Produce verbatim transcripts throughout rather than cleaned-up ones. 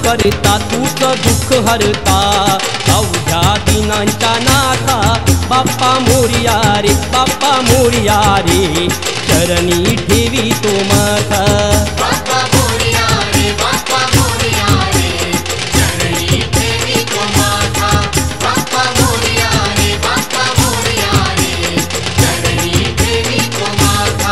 करता तूच दुःख हरता अवघ्या दिनांच्या नाथा बाप्पा मोरया रे बाप्पा मोरया रे चरणी ठेवी तो माथा बाप्पा मोरया रे बाप्पा मोरया रे चरणी ठेवी तो माथा बाप्पा मोरया रे बाप्पा मोरया रे चरणी ठेवी तो माथा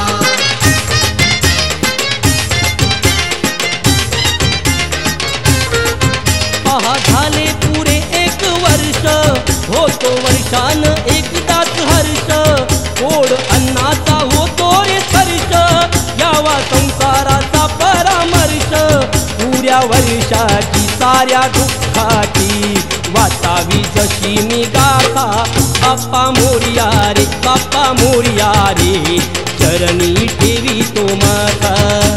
पहा झाले पुरे एक वर्ष होतो वर्षान एकदाच हर्ष गोड अन्नाचा होतो रे स्पर्श यावा संसाराचा परामर्श पुऱ्या वर्षाची साऱ्या दुःखाची वाचावी जशी मी गाथा बाप्पा मोरया रे बाप्पा मोरया रे चरणी ठेवी तो माथा